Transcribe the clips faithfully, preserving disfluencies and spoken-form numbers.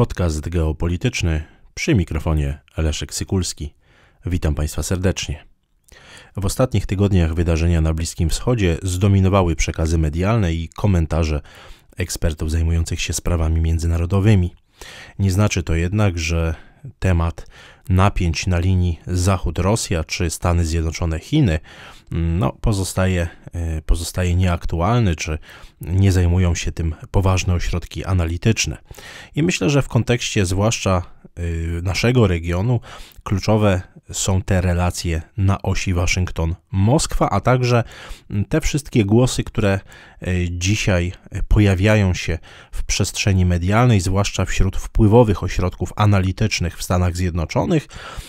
Podcast geopolityczny, przy mikrofonie Leszek Sykulski. Witam Państwa serdecznie. W ostatnich tygodniach wydarzenia na Bliskim Wschodzie zdominowały przekazy medialne i komentarze ekspertów zajmujących się sprawami międzynarodowymi. Nie znaczy to jednak, że temat napięć na linii Zachód-Rosja czy Stany Zjednoczone-Chiny no, pozostaje, pozostaje nieaktualny, czy nie zajmują się tym poważne ośrodki analityczne. I myślę, że w kontekście zwłaszcza naszego regionu kluczowe są te relacje na osi Waszyngton-Moskwa, a także te wszystkie głosy, które dzisiaj pojawiają się w przestrzeni medialnej, zwłaszcza wśród wpływowych ośrodków analitycznych w Stanach Zjednoczonych,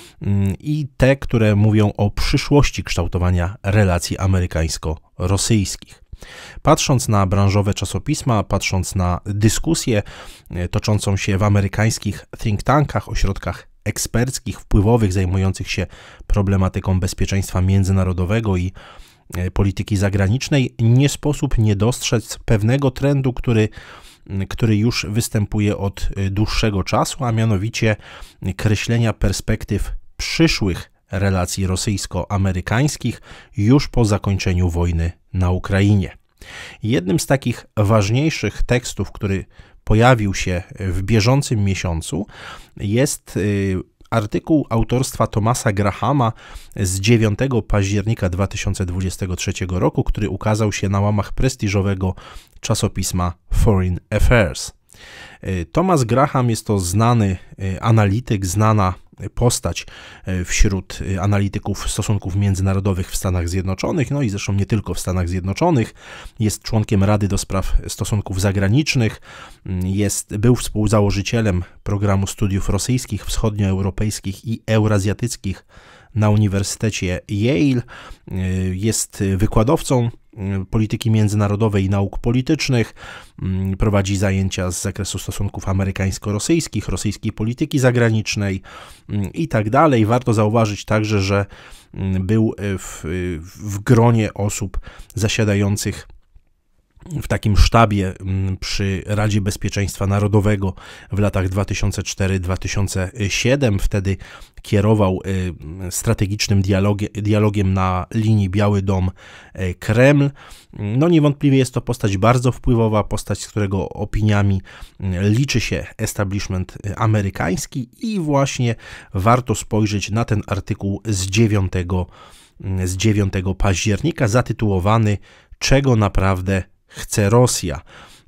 i te, które mówią o przyszłości kształtowania relacji amerykańsko-rosyjskich. Patrząc na branżowe czasopisma, patrząc na dyskusję toczącą się w amerykańskich think tankach, ośrodkach eksperckich, wpływowych, zajmujących się problematyką bezpieczeństwa międzynarodowego i polityki zagranicznej, nie sposób nie dostrzec pewnego trendu, który który już występuje od dłuższego czasu, a mianowicie kreślenia perspektyw przyszłych relacji rosyjsko-amerykańskich już po zakończeniu wojny na Ukrainie. Jednym z takich ważniejszych tekstów, który pojawił się w bieżącym miesiącu, jest artykuł autorstwa Thomasa Grahama z dziewiątego października dwa tysiące dwudziestego trzeciego roku, który ukazał się na łamach prestiżowego czasopisma Foreign Affairs. Thomas Graham jest to znany analityk, znana postać wśród analityków stosunków międzynarodowych w Stanach Zjednoczonych, no i zresztą nie tylko w Stanach Zjednoczonych. Jest członkiem Rady do Spraw Stosunków Zagranicznych, jest, był współzałożycielem programu studiów rosyjskich, wschodnioeuropejskich i eurazjatyckich na Uniwersytecie Yale, jest wykładowcą polityki międzynarodowej i nauk politycznych, prowadzi zajęcia z zakresu stosunków amerykańsko-rosyjskich, rosyjskiej polityki zagranicznej i tak dalej. Warto zauważyć także, że był w, w gronie osób zasiadających w takim sztabie przy Radzie Bezpieczeństwa Narodowego w latach dwa tysiące czwartym do dwa tysiące siódmego. Wtedy kierował strategicznym dialogiem, dialogiem na linii Biały Dom-Kreml. No niewątpliwie jest to postać bardzo wpływowa, postać, z którego opiniami liczy się establishment amerykański i właśnie warto spojrzeć na ten artykuł z dziewiątego, z dziewiątego października zatytułowany „Czego naprawdę chce Rosja”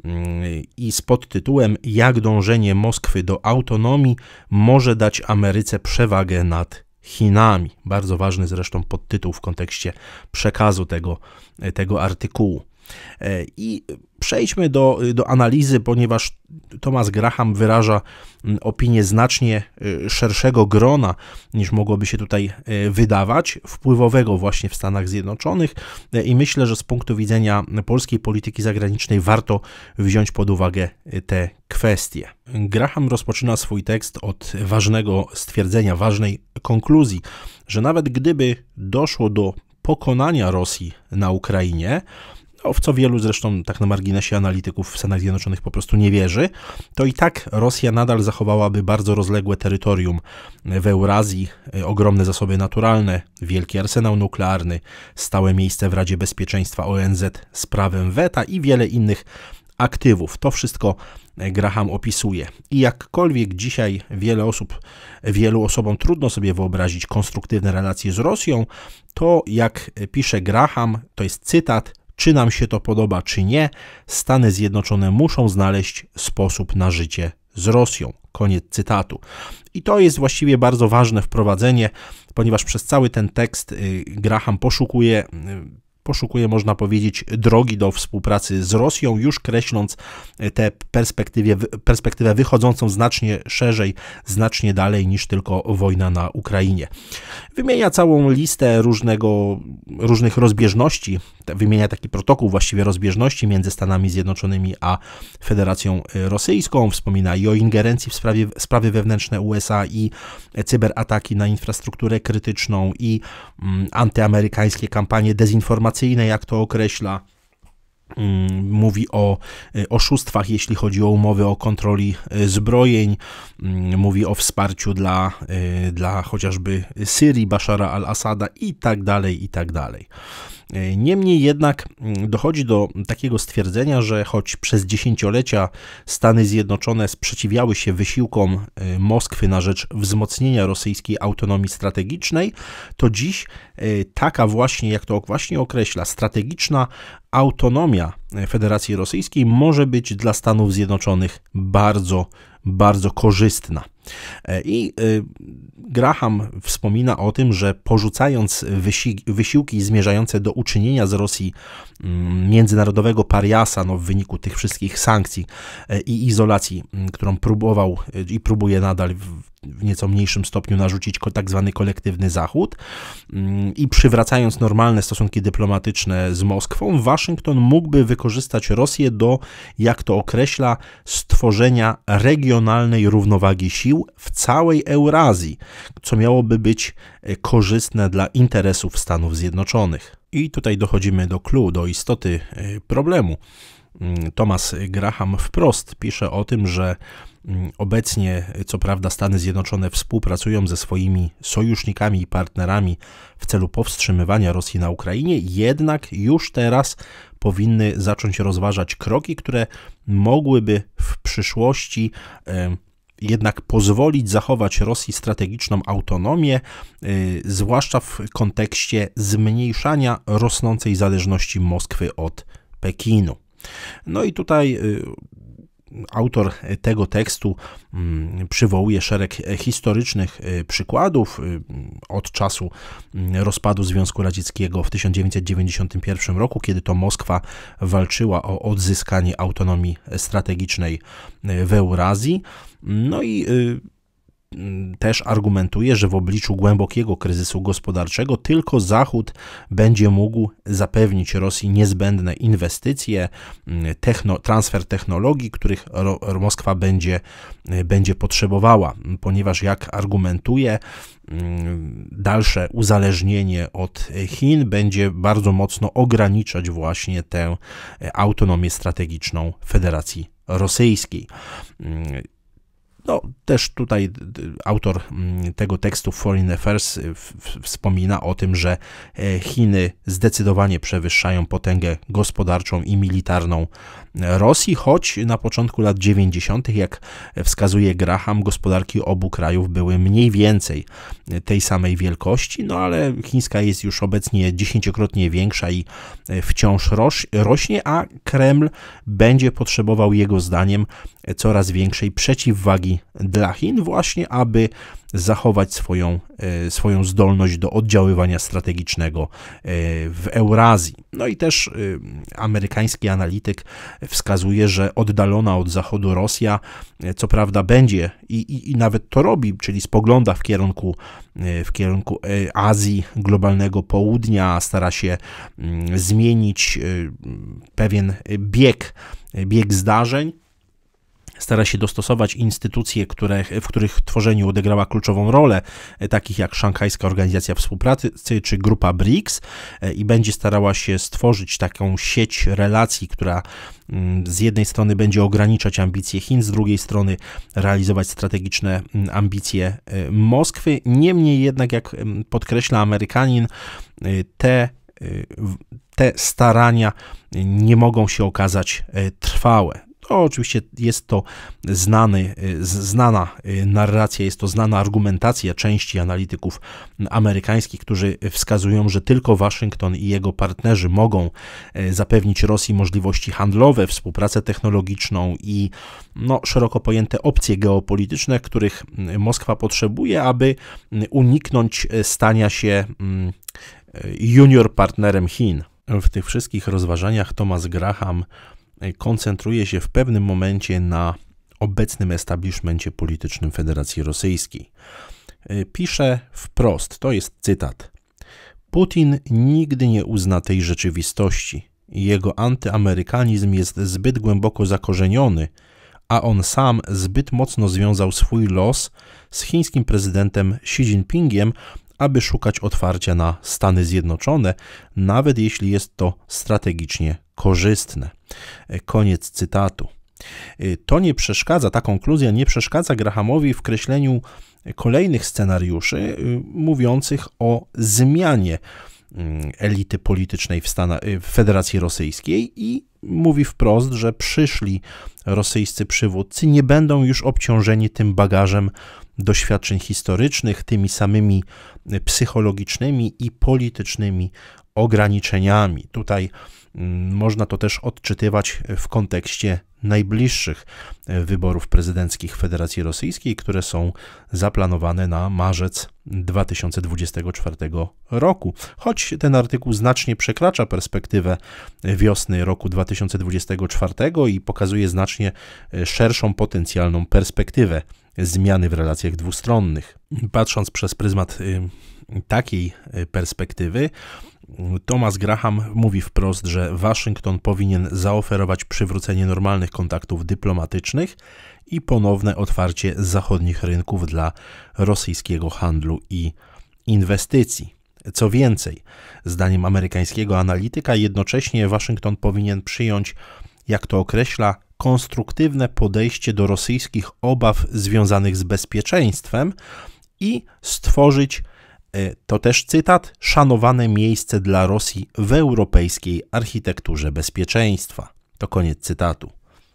i z podtytułem „Jak dążenie Moskwy do autonomii może dać Ameryce przewagę nad Chinami”. Bardzo ważny zresztą podtytuł w kontekście przekazu tego, tego artykułu. I przejdźmy do, do analizy, ponieważ Thomas Graham wyraża opinię znacznie szerszego grona, niż mogłoby się tutaj wydawać, wpływowego właśnie w Stanach Zjednoczonych, i myślę, że z punktu widzenia polskiej polityki zagranicznej warto wziąć pod uwagę te kwestie. Graham rozpoczyna swój tekst od ważnego stwierdzenia, ważnej konkluzji, że nawet gdyby doszło do pokonania Rosji na Ukrainie, no, w co wielu zresztą tak na marginesie analityków w Stanach Zjednoczonych po prostu nie wierzy, to i tak Rosja nadal zachowałaby bardzo rozległe terytorium w Eurazji, ogromne zasoby naturalne, wielki arsenał nuklearny, stałe miejsce w Radzie Bezpieczeństwa O N Z z prawem weta i wiele innych aktywów. To wszystko Graham opisuje. I jakkolwiek dzisiaj wiele osób, wielu osobom trudno sobie wyobrazić konstruktywne relacje z Rosją, to jak pisze Graham, to jest cytat: „Czy nam się to podoba, czy nie, Stany Zjednoczone muszą znaleźć sposób na życie z Rosją”. Koniec cytatu. I to jest właściwie bardzo ważne wprowadzenie, ponieważ przez cały ten tekst Graham poszukuje poszukuje, można powiedzieć, drogi do współpracy z Rosją, już kreśląc tę perspektywę, perspektywę wychodzącą znacznie szerzej, znacznie dalej niż tylko wojna na Ukrainie. Wymienia całą listę różnego, różnych rozbieżności, wymienia taki protokół właściwie rozbieżności między Stanami Zjednoczonymi a Federacją Rosyjską, wspomina i o ingerencji w sprawie, sprawy wewnętrzne U S A, i cyberataki na infrastrukturę krytyczną, i mm, antyamerykańskie kampanie dezinformacyjne, jak to określa. Mówi o oszustwach, jeśli chodzi o umowy o kontroli zbrojeń, mówi o wsparciu dla, dla chociażby Syrii, Bashara al-Assada i tak dalej, i tak dalej. Niemniej jednak dochodzi do takiego stwierdzenia, że choć przez dziesięciolecia Stany Zjednoczone sprzeciwiały się wysiłkom Moskwy na rzecz wzmocnienia rosyjskiej autonomii strategicznej, to dziś taka właśnie, jak to właśnie określa, strategiczna autonomia Federacji Rosyjskiej może być dla Stanów Zjednoczonych bardzo, bardzo korzystna. I Graham wspomina o tym, że porzucając wysi wysiłki zmierzające do uczynienia z Rosji międzynarodowego pariasa, no w wyniku tych wszystkich sankcji i izolacji, którą próbował i próbuje nadal w w nieco mniejszym stopniu narzucić tak zwany kolektywny Zachód i przywracając normalne stosunki dyplomatyczne z Moskwą, Waszyngton mógłby wykorzystać Rosję do, jak to określa, stworzenia regionalnej równowagi sił w całej Eurazji, co miałoby być korzystne dla interesów Stanów Zjednoczonych. I tutaj dochodzimy do clou, do istoty problemu. Thomas Graham wprost pisze o tym, że obecnie, co prawda, Stany Zjednoczone współpracują ze swoimi sojusznikami i partnerami w celu powstrzymywania Rosji na Ukrainie, jednak już teraz powinny zacząć rozważać kroki, które mogłyby w przyszłości e, jednak pozwolić zachować Rosji strategiczną autonomię, y, zwłaszcza w kontekście zmniejszania rosnącej zależności Moskwy od Pekinu. No i tutaj y, autor tego tekstu y, przywołuje szereg historycznych y, przykładów y, od czasu y, rozpadu Związku Radzieckiego w tysiąc dziewięćset dziewięćdziesiątym pierwszym roku, kiedy to Moskwa walczyła o odzyskanie autonomii strategicznej w Eurazji. No i y, też argumentuje, że w obliczu głębokiego kryzysu gospodarczego tylko Zachód będzie mógł zapewnić Rosji niezbędne inwestycje, techno, transfer technologii, których Ro, Moskwa będzie, będzie potrzebowała, ponieważ, jak argumentuje, dalsze uzależnienie od Chin będzie bardzo mocno ograniczać właśnie tę autonomię strategiczną Federacji Rosyjskiej. No, też tutaj autor tego tekstu Foreign Affairs wspomina o tym, że Chiny zdecydowanie przewyższają potęgę gospodarczą i militarną Rosji, choć na początku lat dziewięćdziesiątych, jak wskazuje Graham, gospodarki obu krajów były mniej więcej tej samej wielkości, no ale chińska jest już obecnie dziesięciokrotnie większa i wciąż rośnie, a Kreml będzie potrzebował, jego zdaniem, coraz większej przeciwwagi dla Chin, właśnie aby zachować swoją, swoją zdolność do oddziaływania strategicznego w Eurazji. No i też amerykański analityk wskazuje, że oddalona od Zachodu Rosja, co prawda, będzie i, i, i nawet to robi, czyli spogląda w kierunku, w kierunku Azji, globalnego południa, stara się zmienić pewien bieg, bieg zdarzeń, stara się dostosować instytucje, które, w których tworzeniu odegrała kluczową rolę, takich jak Szanghajska Organizacja Współpracy czy Grupa BRICS, i będzie starała się stworzyć taką sieć relacji, która z jednej strony będzie ograniczać ambicje Chin, z drugiej strony realizować strategiczne ambicje Moskwy. Niemniej jednak, jak podkreśla Amerykanin, te, te starania nie mogą się okazać trwałe. To oczywiście jest to znany, znana narracja, jest to znana argumentacja części analityków amerykańskich, którzy wskazują, że tylko Waszyngton i jego partnerzy mogą zapewnić Rosji możliwości handlowe, współpracę technologiczną i no, szeroko pojęte opcje geopolityczne, których Moskwa potrzebuje, aby uniknąć stania się junior partnerem Chin. W tych wszystkich rozważaniach Thomas Graham koncentruje się w pewnym momencie na obecnym establishmencie politycznym Federacji Rosyjskiej. Pisze wprost, to jest cytat: Putin nigdy nie uzna tej rzeczywistości. Jego antyamerykanizm jest zbyt głęboko zakorzeniony, a on sam zbyt mocno związał swój los z chińskim prezydentem Xi Jinpingiem, aby szukać otwarcia na Stany Zjednoczone, nawet jeśli jest to strategicznie korzystne. Koniec cytatu. To nie przeszkadza, ta konkluzja nie przeszkadza Grahamowi w kreśleniu kolejnych scenariuszy mówiących o zmianie elity politycznej w, Stanach, w Federacji Rosyjskiej i mówi wprost, że przyszli rosyjscy przywódcy nie będą już obciążeni tym bagażem doświadczeń historycznych, tymi samymi psychologicznymi i politycznymi ograniczeniami. Tutaj można to też odczytywać w kontekście najbliższych wyborów prezydenckich Federacji Rosyjskiej, które są zaplanowane na marzec dwa tysiące dwudziestego czwartego roku. Choć ten artykuł znacznie przekracza perspektywę wiosny roku dwa tysiące dwudziestego czwartego i pokazuje znacznie szerszą potencjalną perspektywę zmiany w relacjach dwustronnych. Patrząc przez pryzmat takiej perspektywy, Thomas Graham mówi wprost, że Waszyngton powinien zaoferować przywrócenie normalnych kontaktów dyplomatycznych i ponowne otwarcie zachodnich rynków dla rosyjskiego handlu i inwestycji. Co więcej, zdaniem amerykańskiego analityka, jednocześnie Waszyngton powinien przyjąć, jak to określa, konstruktywne podejście do rosyjskich obaw związanych z bezpieczeństwem i stworzyć, to też cytat, szanowane miejsce dla Rosji w europejskiej architekturze bezpieczeństwa. To koniec cytatu.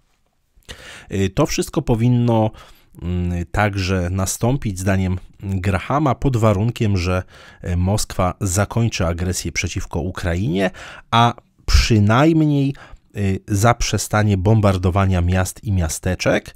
To wszystko powinno także nastąpić, zdaniem Grahama, pod warunkiem, że Moskwa zakończy agresję przeciwko Ukrainie, a przynajmniej zaprzestanie bombardowania miast i miasteczek,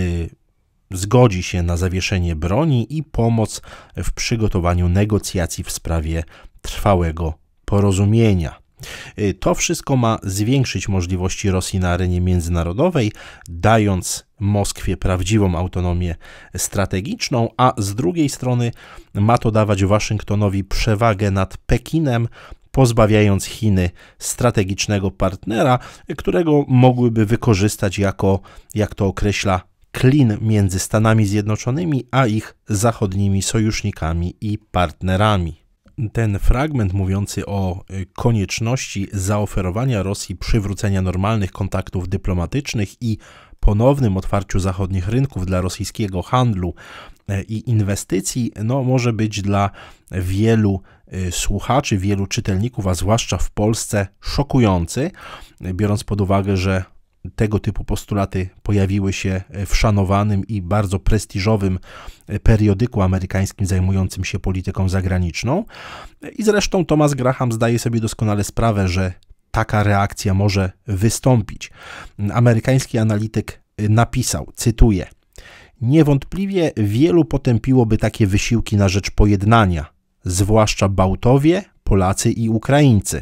zgodzi się na zawieszenie broni i pomoc w przygotowaniu negocjacji w sprawie trwałego porozumienia. To wszystko ma zwiększyć możliwości Rosji na arenie międzynarodowej, dając Moskwie prawdziwą autonomię strategiczną, a z drugiej strony ma to dawać Waszyngtonowi przewagę nad Pekinem, pozbawiając Chiny strategicznego partnera, którego mogłyby wykorzystać jako, jak to określa, klin między Stanami Zjednoczonymi a ich zachodnimi sojusznikami i partnerami. Ten fragment mówiący o konieczności zaoferowania Rosji przywrócenia normalnych kontaktów dyplomatycznych i ponownym otwarciu zachodnich rynków dla rosyjskiego handlu i inwestycji, no, może być dla wielu słuchaczy, wielu czytelników, a zwłaszcza w Polsce, szokujący, biorąc pod uwagę, że tego typu postulaty pojawiły się w szanowanym i bardzo prestiżowym periodyku amerykańskim zajmującym się polityką zagraniczną. I zresztą Thomas Graham zdaje sobie doskonale sprawę, że taka reakcja może wystąpić. Amerykański analityk napisał, cytuję: niewątpliwie wielu potępiłoby takie wysiłki na rzecz pojednania, zwłaszcza Bałtowie, Polacy i Ukraińcy.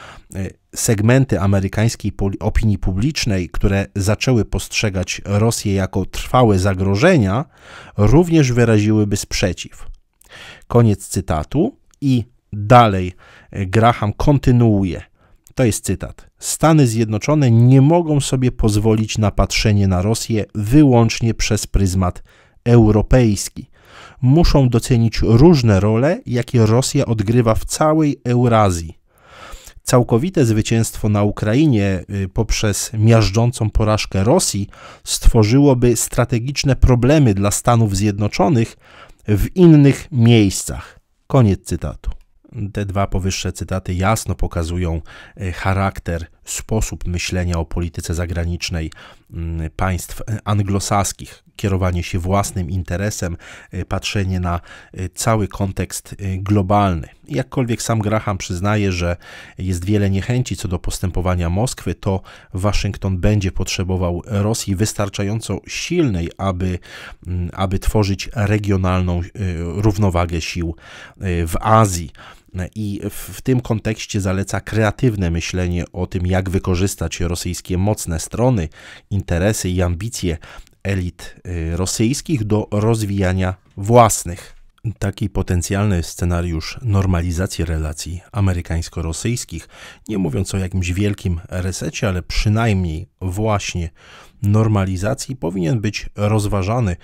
Segmenty amerykańskiej opinii publicznej, które zaczęły postrzegać Rosję jako trwałe zagrożenia, również wyraziłyby sprzeciw. Koniec cytatu i dalej Graham kontynuuje. To jest cytat. Stany Zjednoczone nie mogą sobie pozwolić na patrzenie na Rosję wyłącznie przez pryzmat europejski. Muszą docenić różne role, jakie Rosja odgrywa w całej Eurazji. Całkowite zwycięstwo na Ukrainie poprzez miażdżącą porażkę Rosji stworzyłoby strategiczne problemy dla Stanów Zjednoczonych w innych miejscach. Koniec cytatu. Te dwa powyższe cytaty jasno pokazują charakter, sposób myślenia o polityce zagranicznej państw anglosaskich. Kierowanie się własnym interesem, patrzenie na cały kontekst globalny. Jakkolwiek sam Graham przyznaje, że jest wiele niechęci co do postępowania Moskwy, to Waszyngton będzie potrzebował Rosji wystarczająco silnej, aby, aby tworzyć regionalną równowagę sił w Azji. I w tym kontekście zaleca kreatywne myślenie o tym, jak wykorzystać rosyjskie mocne strony, interesy i ambicje elit rosyjskich do rozwijania własnych. Taki potencjalny scenariusz normalizacji relacji amerykańsko-rosyjskich, nie mówiąc o jakimś wielkim resecie, ale przynajmniej właśnie normalizacji, powinien być rozważany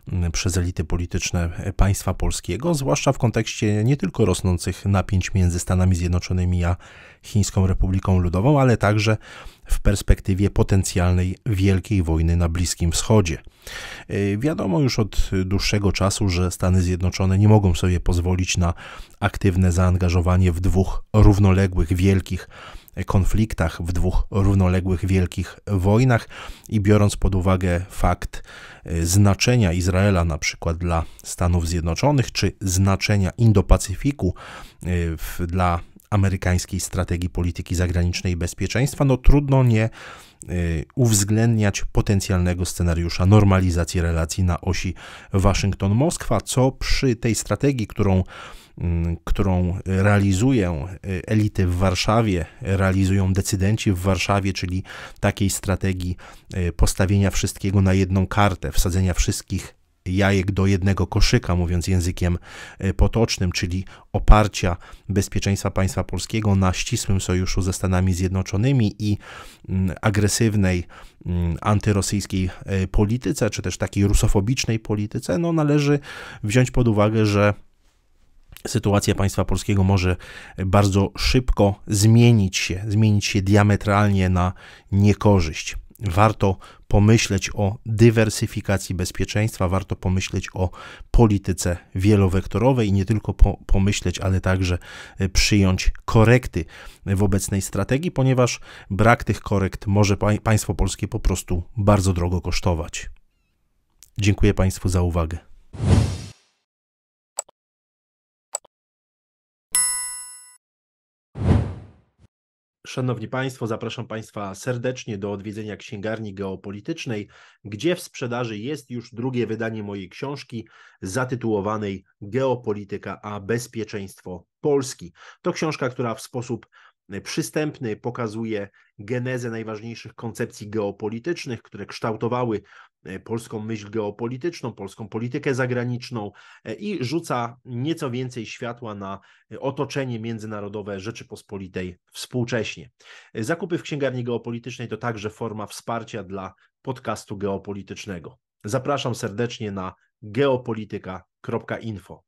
przez elity polityczne państwa polskiego, zwłaszcza w kontekście nie tylko rosnących napięć między Stanami Zjednoczonymi a Chińską Republiką Ludową, ale także w perspektywie potencjalnej wielkiej wojny na Bliskim Wschodzie. Wiadomo już od dłuższego czasu, że Stany Zjednoczone nie mogą sobie pozwolić na aktywne zaangażowanie w dwóch równoległych, wielkich konfliktach, w dwóch równoległych, wielkich wojnach i biorąc pod uwagę fakt znaczenia Izraela na przykład dla Stanów Zjednoczonych, czy znaczenia Indo-Pacyfiku dla amerykańskiej strategii polityki zagranicznej i bezpieczeństwa, no trudno nie uwzględniać potencjalnego scenariusza normalizacji relacji na osi Waszyngton-Moskwa, co przy tej strategii, którą, którą realizują elity w Warszawie, realizują decydenci w Warszawie, czyli takiej strategii postawienia wszystkiego na jedną kartę, wsadzenia wszystkich jajek do jednego koszyka, mówiąc językiem potocznym, czyli oparcia bezpieczeństwa państwa polskiego na ścisłym sojuszu ze Stanami Zjednoczonymi i agresywnej antyrosyjskiej polityce, czy też takiej rusofobicznej polityce, no należy wziąć pod uwagę, że sytuacja państwa polskiego może bardzo szybko zmienić się, zmienić się diametralnie na niekorzyść. Warto pomyśleć o dywersyfikacji bezpieczeństwa, warto pomyśleć o polityce wielowektorowej i nie tylko po, pomyśleć, ale także przyjąć korekty w obecnej strategii, ponieważ brak tych korekt może pa- państwo polskie po prostu bardzo drogo kosztować. Dziękuję Państwu za uwagę. Szanowni Państwo, zapraszam Państwa serdecznie do odwiedzenia Księgarni Geopolitycznej, gdzie w sprzedaży jest już drugie wydanie mojej książki zatytułowanej Geopolityka a bezpieczeństwo Polski. To książka, która w sposób przystępny pokazuje genezę najważniejszych koncepcji geopolitycznych, które kształtowały polską myśl geopolityczną, polską politykę zagraniczną i rzuca nieco więcej światła na otoczenie międzynarodowe Rzeczypospolitej współcześnie. Zakupy w Księgarni Geopolitycznej to także forma wsparcia dla podcastu geopolitycznego. Zapraszam serdecznie na geopolityka kropka info.